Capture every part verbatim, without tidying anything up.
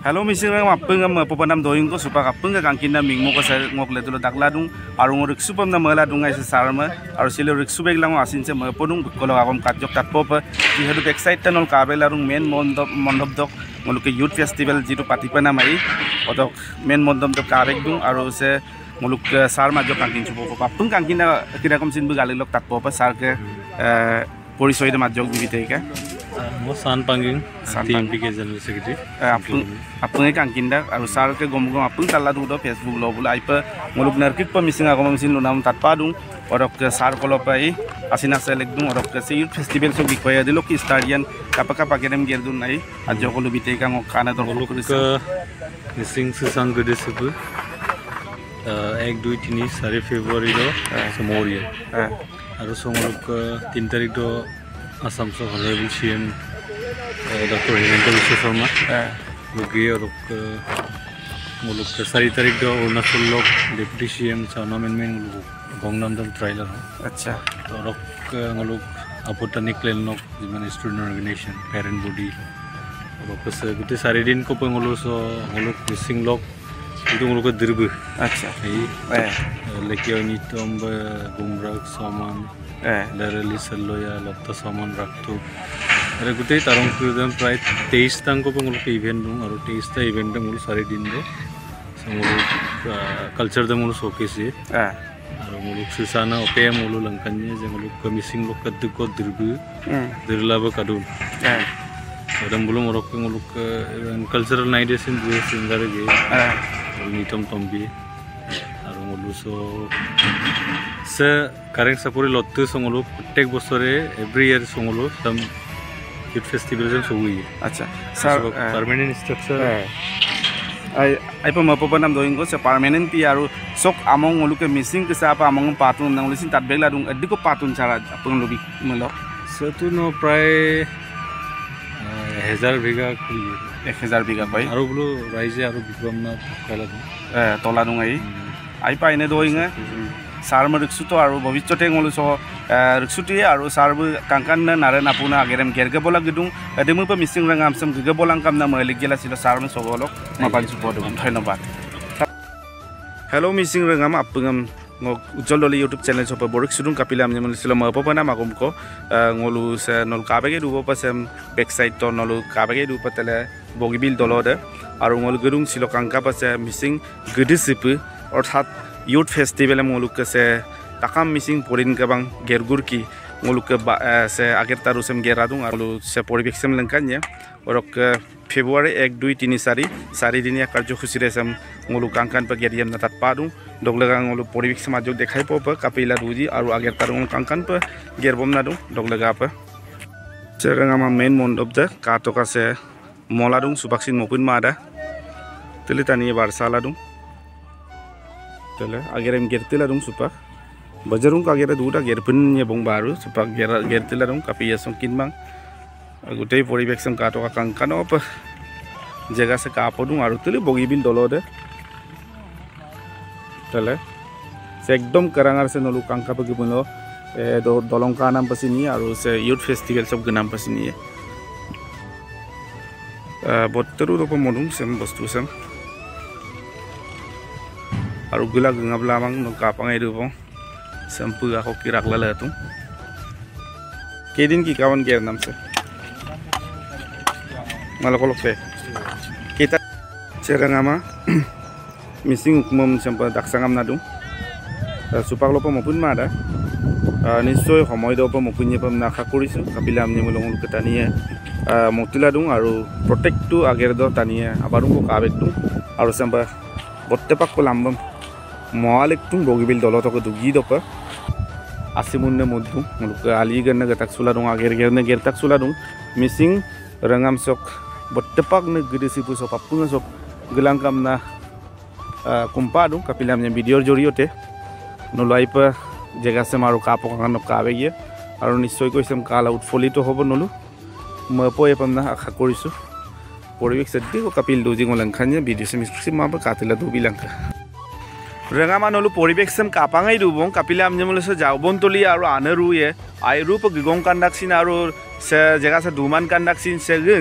Hello mising rang apeng am popanam doing ko supa apeng ka kangkinda mingmo ko sa ngok letulo dakladung arung rik supam na mala dungai sa sarma aru silo rik subek lang asin se maponung bukolo akom katjok tatpop ji hadu excite tanol kabel arung main mondop mondop dok muluke youth festival jitu patipana mai odok main mondop dok kabek dung aru se muluk sarma jok kangkin supo apeng kangkinda kirakom sin bu galilok tatpop sar ke porisoy de majok bibiteka Mo san panging team P K general secretary apung apung kan kinda aru sar ke gom gom apung tala du do Facebook lo bula ipa muluk narkik pa missing agom missing lo nam tatpa dung orok ke sar kolo pai asina selek dung orok ke youth festival so bikoya dilo ki stadion kapaka pakedem gerdun nai ajo ko lubite ka ngok kana dor muluk ke missing susang gede sebu ek dui tini sari February do semori aru so muluk tin tarik do Assam so Honorable C M Doctor Hemanta Biswa Sharma logi orok muluk sari tarik do Arunachal lok Deputy C M Chana Menmen muluk Gongnamdal trailer acha orok muluk Apotanic Lenok jiman student organization parent body orok se gute sari din ko pengulu so muluk missing lok itu muluk dirbu acha eh lekyo ni tomb gumrak saman Darali Saloya, Lotta Saman Raktu. Ada gutai tarung kudan pride taste tangko penguluk event dong, aru taste event dong mulu sari dinde, semuluk culture dong mulu showcase ye. Aru muluk susana opea mulu langkannya, semuluk missing lok kaduk kod dirbu, dirlaba kadun. Ada mulu morok penguluk cultural night esin dua singare ge, nitom tombi. So se kareng sapuri lottu songolo prottek bosore every year songolo some youth festival jam sogui acha sir permanent structure ai ai pa mapo panam doing ko se permanent pi aru sok among muluke missing ke sa pa among patun nang lisin tat begla dung addi ko patun chara apung lobi melo so tu no pray one thousand biga ku one thousand biga pai aru bulu raise aru bikramna kala du eh tola dung ai ai pa ine doing sar ma riksu to aru bhavishyate ngolu so riksuti aru sar bu kangkan na nare napuna agerem gerge bola gidung ademu pa missing rangam sam gege bolang kam na malik gela silo sar ma sogolok mapan support dum dhanyabad hello missing rangam apungam ngok ujjol doli youtube channel sopa borik sudung kapilam nyamul silo ma popana magum ko ngolu se nol kabege dubo pasem backside to nolu kabege du patele bogibil dolode aru ngol gedung silo kangka pase missing gedisipu অর্থাৎ youth festival মুলুক সে তাকাম missing পরিন গবাং গেরগুর কি মুলুক সে আগের তারুসেম গেরাদুং আর সে পরিবেশম লঙ্কানিয়া ওরক ফেব্রুয়ারি এক দুই তিনি চারি চারি দিনীয়া কার্যসূচী রেসেম মুলুক কাংকান পা গেরিয়াম না তাত পাদুং ডগলেগা মুলুক পরিবেশ মাজক দেখাই পপ কাপিলা দুজি আর আগের তারুং কাংকান পা গেরবম না দুং ডগলেগা পা সেরাং আমা মেন মণ্ডপ দে কাটক আছে মলাদুং সুবাকসিন মকুন মাদা তেলিতানি বারসালা দুং tele agerem gertila dong supak bajarung kagera duta gerpun nya bong baru supak gertila dong kapi ya songkin bang gutei poribek sang kato kakang kano apa jaga se kapo dong aru tele bogibil dolode tele se ekdom karangar se nolu kangka pagi puno e do dolong kanam pasini aru se youth festival sob genam pasini e botteru do pemodung sem bostu sem aru gula ngabla mang no kapangai du pong sampu ako kirak lala tu kedin ki kawan ger nam se malakolok se kita cerangama missing ukmum sampa daksangam nadung supak lopo mopun mada নিশ্চয় সময় দপ মকুnye pam na khakurisu kapilam ni mulong ketaniye motila dung aru protectu ager do taniye abarung ko kabek dung aru samba bottepak ko lambam moalik tung bogibil doloto ko dugi dopa asimunne moddu muluk ali ganna gatak suladung ager gerne gertak suladung missing rangam sok bottepak ne gidisi pu so papunga sok gelangkam na kumpadung kapilam nya video joriote no laipa jaga se maru kapo kan kabe ye aru nischoi koisam kala utfolito hobo nolu mapo epam na akha korisu poribek seddi ko kapil doji ngolangkhanya video se misksi maba katila du bilangka rangama nolu poribek sem kapangai du bong kapilam nyamulese jaubon toli aru aneru ye ai rup gigong kandak sin aru se jaga se duman kandak sin se ging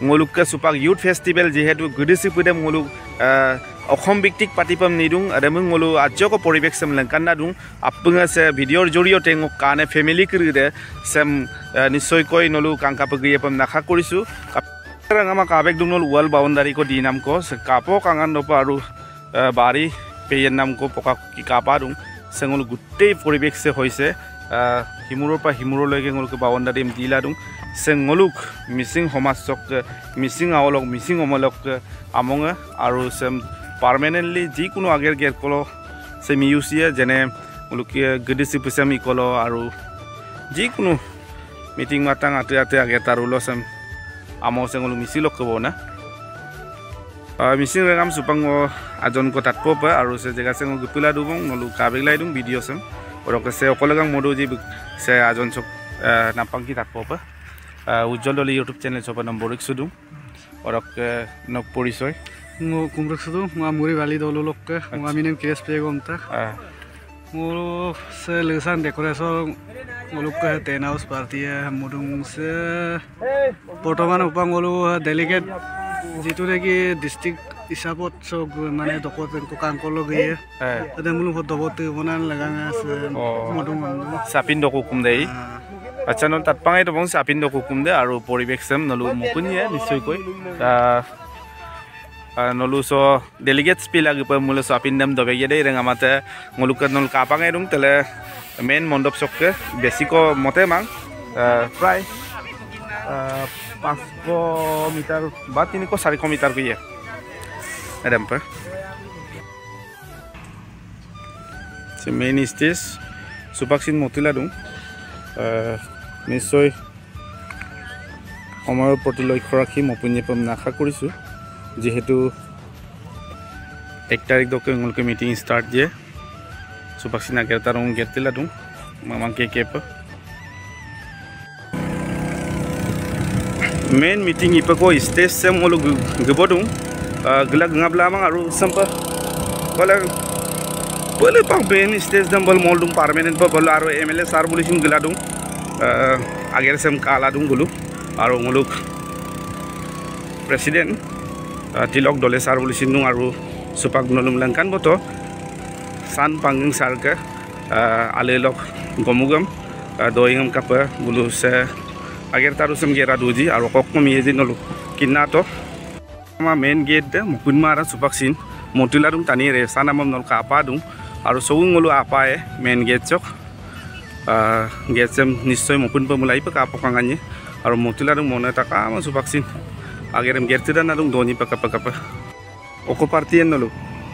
ngolukka supak youth festival jehetu gudisi pude ngoluk Assam ভিত্তিক পাতিপম নিদুং আদমং ngolu ajjoko poribek sem langkanna dung apunga se video joriyote ngok kane family kiride sem nisoy koi nolu kangka pagriye pam nakha korisu rangama kabek dung nol wall boundary ko dinam ko se kapo kangan no paru bari peyen nam ko poka ki kapa dung se ngolu gutte poribek se hoise himuror pa himuror lege ngolu ko boundary em dila dung se ngoluk missing homasok missing awlok missing omolok amonga aru sem permanently ji কোনো আগের গের কলো সে মিউজিয়া জেনে মুলুকিয়ে গদিসি পিসামি কলো আৰু ji কোনো meeting মাটাং আতে আতে আগে তারুলো সেম আমো সেঙ্গলু মিছিল কবো না মিসিং রেগাম সুপাং আজন কো তাতপপ আৰু সে জায়গা সেঙ্গ গুপিলা দুবং নলু কাবেগলাই দুং ভিডিও সেম ওরকে সে অকলগাং মডু জি সে আজন সক নাপাং কি তাতপপ উজ্জ্বল দলি ইউটিউব চ্যানেল সব নম্বর একশো দুং ওরকে নক পরিচয় ngo kumraksudu nga muri valley dolo lokke nga minem kres pe gomta ngo se lesan decoration ngoluk ten house party mudung se portoman upang ngolu delegate jitu neki district isapot so mane dokot ko kankolo ge ade mulu hodobot bonan laganga se mudung sapin dokukum dei acha non tatpangai to bong sapin dokukum de aru poribek sem nolu mukunie nisoy koi nolu so delegates pila gipa mulo so apindam dobe yede renga mate ngolukat nol kapang edung tele main mondop sokke besiko mote mang prai পাঁচশো metre বা তিনশো চাৰিশ metre গিয়ে এরম পর main stage সুপাকসিন মতিলা দুং নিশ্চয় সময়ৰ প্ৰতি লক্ষ্য ৰাখি মপুনি পম আশা কৰিছো যেহেতু এক তারিখ দকে ngolke meeting start je supaksina gerta rong gertila dung mamang ke ke main meeting ipa ko stage sem ngolu gebodung gelag ngabla mang aru sampa bala bole pang ben stage dam bol moldung permanent pa bol aru mla sar bulisin geladung ager sem kala dung gulu aru ngoluk president tilok dole sar bulisin nung aru supak nolum langkan boto san panging sarga alelok gomugam doingam kapa bulu se agar taru sem gera duji aru kokkom yezi nolu kinna to ma main gate de mukun mara supaksin motilarung tani re sanamam nol kapa dung aru sowung ngolu apa e main gate chok gate sem nissoy mukun pemulai pa kapa kanganye aru motilarung mona taka ma supaksin agar em gate dan adung doni pa kapa kapa oko partian nolu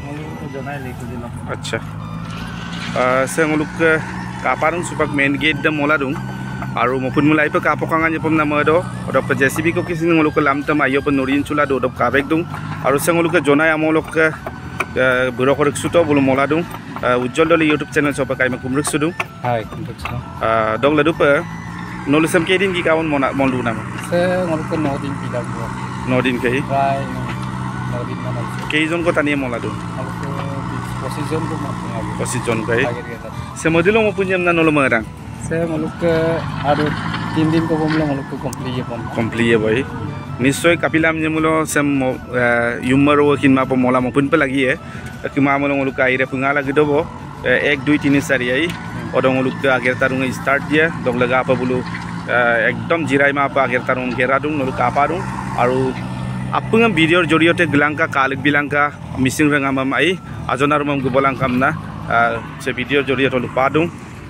अच्छा से ngoluk kaparung supak main gate de mola dung aru mopun mulai pe kapokangan je pemna modo odok J C B ko kisin ngoluk lamtam ayo pe norin chula do odok kabek dung aru se ngoluk jonai amolok buro korek suto bulu mola dung ujjol doli YouTube channel sopa kai ma kumruk sudung hai kumruk sudung dong ladu pe nolu sem kedin ki kawon mona moldu nama se ngoluk nodin pila ko nodin kai rai nodin mana keizon ko tani mola dung position ko mo position kai se modilo mo punyam na nolo marang se ngoluk aru tin din ko bomlo ngoluk complete pon complete boy নিশ্চয় কাপিলাম যেমুলো same ইউমার কিনমা প মলা মপুন pay লাগি এ কিমা মলো ngoluk আইরে পুঙা লাগি দব এক দুই তিন চারি আই অদং ngoluk আগের তারুং স্টার্ট দিয়ে দগ লাগা পা বুলু একদম জিরাই মা পা আগের তারুং গেরা দুং ngoluk কাপারুং আৰু আপুঙা ভিডিওর জৰিয়তে গলাংকা কালিক বিলাংকা মিসিং ৰঙামাম আই আজনাৰ মম গবলাং কামনা সে ভিডিওর জৰিয়তে Lupa দুং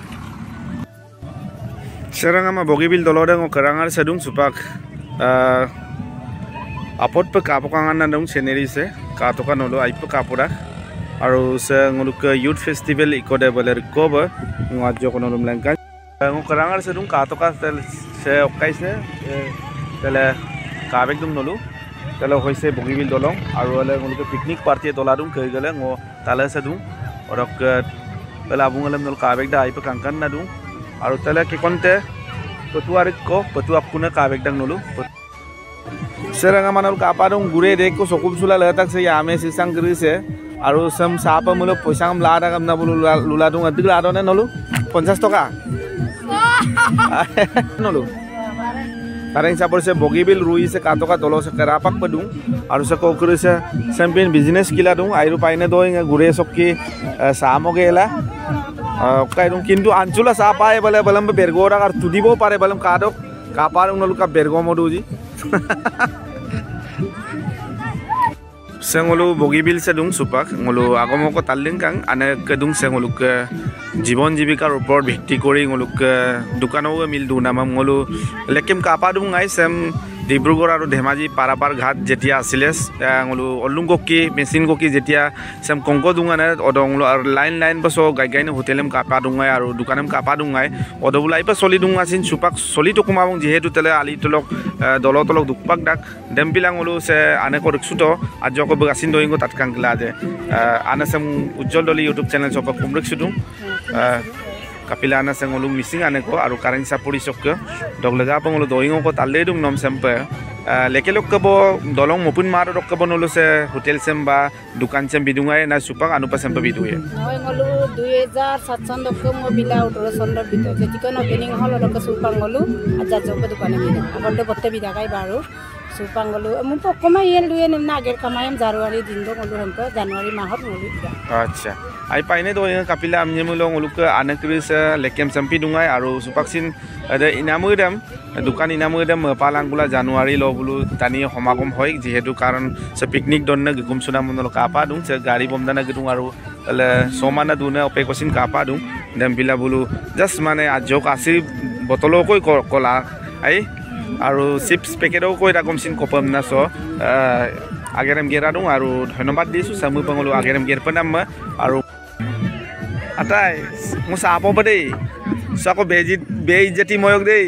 serangama bogibil dolodang okarangar sadung supak apot pe kapokangan nandung seneri se katokan nolo aipe kapura aru se ngoluk youth festival ikode baler koba ngajjo kono lumlangkan okarangar sadung katoka se okai se tele kabek dung nolu tele hoise bogibil dolong aru ale ngoluk picnic party doladung kei gele ngo tala sadung orok tele abung alam nol kabek da aipe kangkan nadung aru tele ke konte petuarit ko petuak kuna kabek dang nulu seranga manal kaparung gure dek ko sokum sula letak se yame sisang gri se aru sam sapa mulo posang lada kam na bulu luladung adik ladone nulu পঞ্চাশ টাকা nulu kareng sapor se bogibil rui se katoka tolo se kerapak pedung aru se kokru se champion business kila dung airu paine doing gure sokki samoge ela kai dung kintu anchula sa pae bale balam bergora ar tudibo pare balam kadok kapar unaluka bergo moduji Sengolu bogibil sedung supak ngolu agomoko talling kang ane kedung sengolu ke জীবন জীবিকাৰ ওপৰত ভিত্তি কৰি ngoluk দোকানো মিল দু নাম ngolu lekim kapa dung ngai sem Dibrugarh আৰু ধেমাজি পাৰাপাৰ ঘাট যেতিয়া আছিলে ngolu অলুংগকি মেচিন গকি যেতিয়া sem কংকো দুঙানে অদংলো আৰু লাইন লাইন বসো গাই গাইনে হোটেলম কাপা দুঙাই আৰু দোকানম কাপা দুঙাই অদবুলাই পা চলি দুঙাছিন সুপাক চলি তো কুমাবং যেহেতু তেলে আলি তলক দলতলক দুকপাক ডাক ডেম্পিলা ngolu se ane ko riksuto ajoko bagasin doingo tatkangla je ane sem উজ্জ্বল দলি ইউটিউব চ্যানেল সপক কুমrik sudung kapila ana sengolung missing ane ko aru kareng sapuri sokke doglega pangolo doingo ko talle dung nom sempe lekelok ke bo dolong mopun maro dok ke bo nolo se hotel sem ba dukan sem bidungai na supak anu pa sempe biduye noi ngolu দুই হাজার সাত dok ke mobila utoro sondor bidu jetikon opening hall dok ke supang ngolu aja jobe dukane bidu abondo botte bidagai baru supang ngolu mu pokoma yel duye nemna ager kamayam januari din do ngolu hempe januari mahot ngolu ida acha ai paine do kapila amne mulo ngolu ke anakris lekem sempi dungai aru supaksin ada inamudam dukan inamudam palangula januari lo bulu tani homagom hoi jehetu karon se picnic donna gum suna monolo kapa dung se gari bomdana gedung aru le somana duna opekosin kapa dung dem bila bulu just mane ajok asi botolo koi kola ai aru chips packetও koi rakom sin kopam na so agerem gera dung aru dhonobad disu samu pangolo agerem ger panam aru atai musa apo bade sako beji beijati moyok dei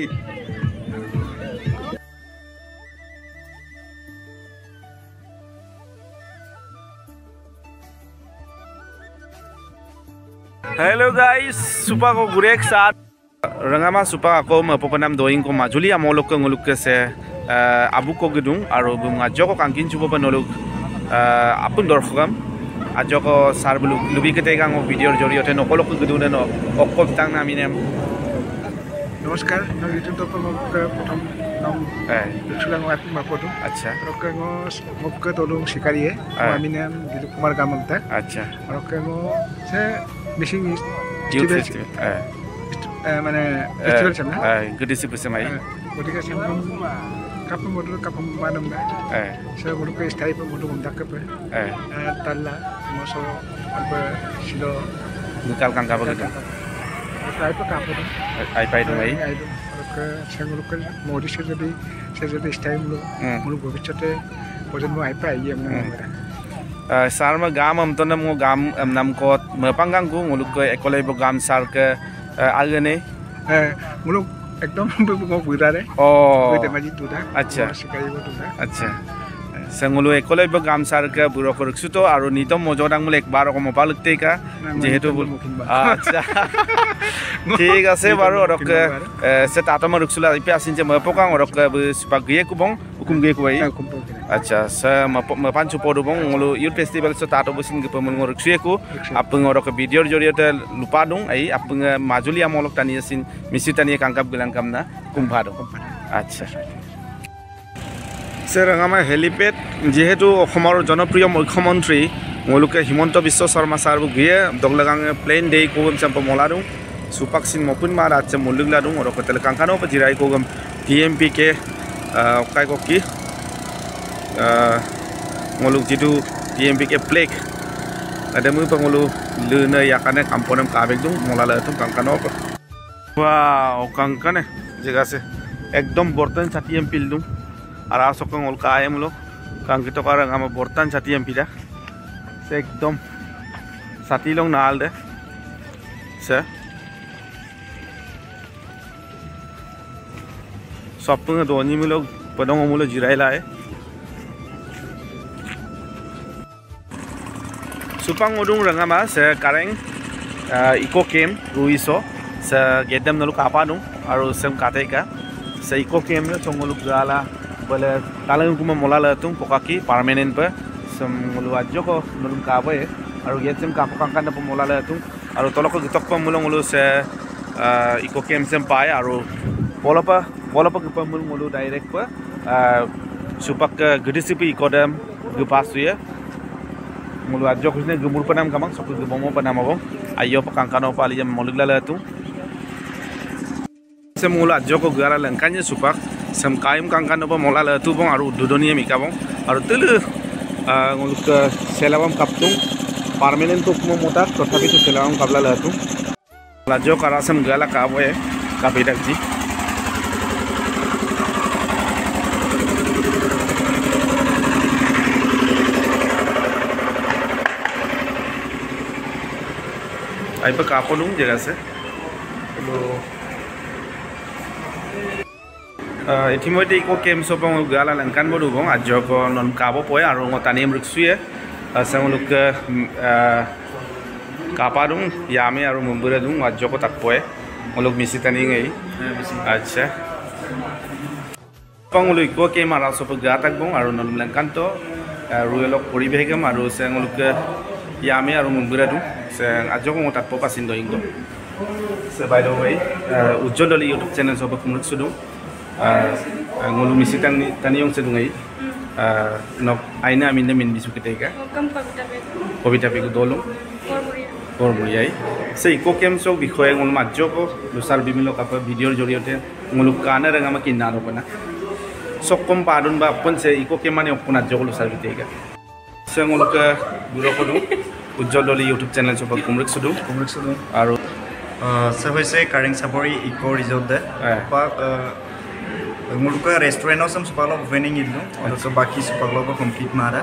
Hello guys, supa ko gurek saat rangama supa ko mapopanam doing ko majuli amolok ko nguluk ke se abu ko gedung aru bunga joko kangkin chubo panolok apun dorkham ajoko sar bulu lubi kete gang video joriote nokolok ko gedung no okko tang naminem নমস্কাৰ মই YouTube মোক প্ৰথম নাম eh চুলাং আপ মাপটো acha ৰকে মোক তলুং শিকাৰিয়ে আমি নাম দিলু কুমাৰ গামন্তা acha ৰকে মো সে মিসিং youth festival eh মানে ফেস্টিভেল চাম না eh gede sih bersama গতিকে চাম কাপ মডুল কাপ মানম না eh সে মডুল কে স্থায়ী মডুল মন্দাক কে eh তাল্লা মসো আপ শিলো nukal kang kapa gedung তাই তো কাপ ai pai dong ai রকে সেগুলোকে মোদি সে যদি সে যদি স্থায়ী মূল মূল ভবিষ্যতে প্রজন্ম আই পাই এমন sarma gam am to nam gam nam ko mapanggang ko nguluk ko ekolay bo gam sar ke agane মূল একদম বুড়ারে oh মাজি দুদা acha শিকারিব দুদা acha sengulu ekolay bo gam sar ke buro ko riksuto aru nitom mojodang mul ekbar ko mopaluk te ka jehetu acha ঠিক আছে বাৰু ৰক সে তাতম ৰকসুলা ইপে আছিন যে মপকাং ৰক সুপাক গিয়ে কুবং হুকুম গিয়ে কুবাই আচ্ছা সে মপান চুপদু বং ngolu youth festival so tato bosin ge pemul ngorok sueku apung ngorok video joriyote lupa dong ai apung majuli amolok tani asin misi tani kangkap gelang kamna kumbha dong আচ্ছা সে ৰঙামা helipad যেহেতু অসমৰ জনপ্ৰিয় মুখ্যমন্ত্ৰী ngoluke হিমন্ত বিশ্ব শৰ্মা সাৰ গিয়ে দগলাগাং প্লেন ডে কোম চাম্প মলাদু supaksin maupun mar acha mulung ladung oro kotel kangkano pa jirai ko gam T M P ke kai ko ki ngoluk jidu T M P ke plek ada mu pangolu leuna yakane kamponam kabek dung molala tum kangkano pa wow kangkane jega se ekdom bortan sa T M P dung ara sok ngol ka ayam lo kang kito karang ama bortan sa T M P da se ekdom sati long nal de se सपंग दोनी मिलो पदों मुलो जिरायला है सुपांग उदुंग रंगामा से Kareng eco केम रुइसो से गेदम नलु कापा दुं आरो same कातेका से eco केम ने चंगलु गाला बोले कालंग कुमा मोलाला तुं पोकाकी परमानेंट पे सम मुलो आजो को नलु काबे आरो गेदम कापा कांकान पे मोलाला तुं आरो तलको गतक पे मुलो मुलो से इको केम सेम पाए आरो पोलोपा pola pa kepamul mulu direct pa supak gede sipi ikodam gepas ya mulu ajo kusne gemur panam kamang sok gebomo panam abong ayo pa kangkano pa aliyam moligla la tu semula ajo ko gara lengkanya supak sem kaim kangkano pa mola la tu bong aru dudoniya mikabong aru telu nguluk selawam kaptung permanent to mo motak tothapi to selawam kabla la tu ajo karasam gala kawe kapidak ji ay pa kapolung jaga se ইতিমধ্যে eco কেম সবং গালা লঙ্কান বড় বং আজক non কাবো পয় আর তানি মৃক্সুয়ে সেমলুক কাপাদুং ইয়ামে আর মুম্বুরে দুং আজক তাক পয় মলুক মিসি তানি এই আচ্ছা পংলু ইকো কেম আর সব গা তাক বং আর নন লঙ্কান তো রুয়েলক পরিবেগম আর সেমলুক ইয়ামে আর মুম্বুরে দুং সে আজক তাক প পাসিন দইং দো সে বাই দ্য ওয়ে উজ্জ্বল দলি ইউটিউব চ্যানেল সব কুমরুক সুদু ngulu misi tani tani yang sedungai nok aina aminda min bisu kita kobita pegu dolong kor buriai sei ko kem so bikhoy ngulu majjo ko lusar bimilo kapa video joriote ngulu kana ranga ma kinna ro pana sokom padun ba pon se iko kemane opuna jogo lusar bitega se ngulu ka duro ko du ujjol doli youtube channel so kumrik sudu kumrik sudu aru se hoise karing sabori eco resort de pa मुलुका restaurant सम सुपालो opening इल्लो और तो बाकी सुपालो को complete मारा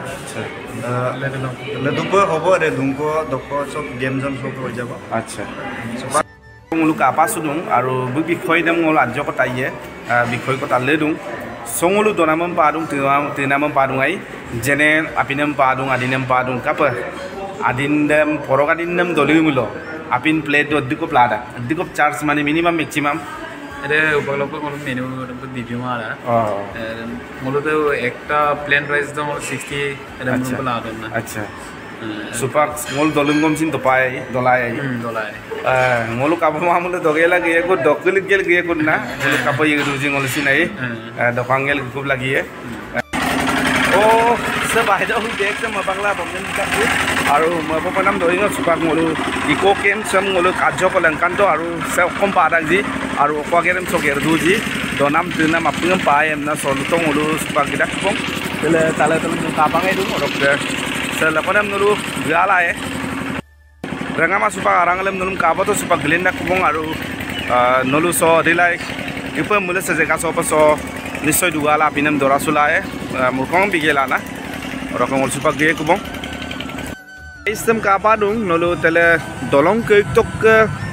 लदुप होबो रे दुंको दको सब गेम जम सब हो जाबो अच्छा सुपा मुलुका आपासुदुं आरो बु बिखय दम ngol आजो को ताइए बिखय को ताले दुं संगलु दोनामम पादुं तिनाम तिनामम पादुं आई जेने आपिनम पादुं आदिनम पादुं काप आदिनदम फरगादिनम दलिमुलो आपिन प्लेट दिको प्लादा दिको चार्ज माने मिनिमम मैक्सिमाम अरे उपलब्ध कोनो मेनू दिव्य मारा মূলত একটা প্লেন প্রাইস দাম হলো ষাট এর মূল্য লাগানো না আচ্ছা সুপার স্মল দলুঙ্গম চিন তো পায় দলাই দলাই ngolu kapo mamule dogela ge ko dokil gel ge ko na ngolu kapo ye ruji ngolu sinai dokangel gup lagi ye oh se baida hu dek se mabangla bomjen ka ku aru mabo panam doinga supak ngolu iko kem sam ngolu kajjo ko langkan to aru se kom padak ji aru ko gerem so ger du ji donam dinam apungam paem na solu to ngolu supak gidak bong tele tale tele ka bangai du orok de se lapanam ngolu gala ye rangama supak arangalem nulum kabo to supak gelinda kubong aru nolu so dilai ipa mule se jega so so nisoy dugala pinam dorasulae murkong bigela na orokong supak ge kubong sistem kapadung nolu tele dolong ke tok ke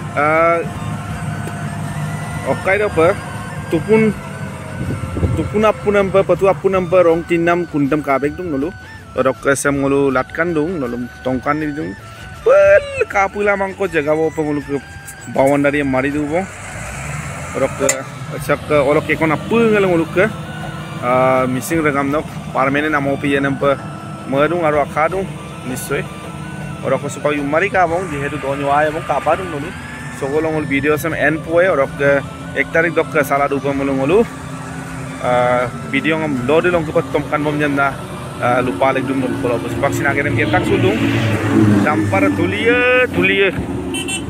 okai do pe tupun tupun apunam pe patu apunam pe rong tinam kuntam kabek dung nolu orok sem ngolu latkan dung nolu tongkan ni dung pel kapula mangko jaga bo pengulu ke boundary mari du bo orok sak orok ke kona pungal ngulu ke missing regam nok permanent amo pi enam pe madung aro akadung nisoy orok supaya mari ka bong jehetu donyo ay bong kapadung nolu sogolong ul video sem end poe orok ek tarik dok sala du pemulung ngulu video ngam lode long ke tomkan bom janda lupa lagi dum nol kalau vaksin akhirnya kita tak sudung dampar tulia tulia